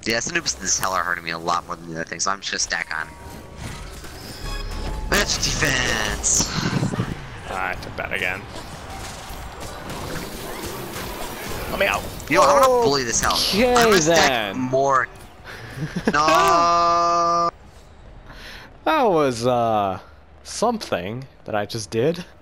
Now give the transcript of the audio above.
Yeah, Snoops and this hell are hurting me a lot more than the other things, so I'm just gonna stack on. Match defense! I took that again. Let me out. You know, I'm gonna bully this hell. Okay, I'm gonna stack then. more. No! That was, something that I just did.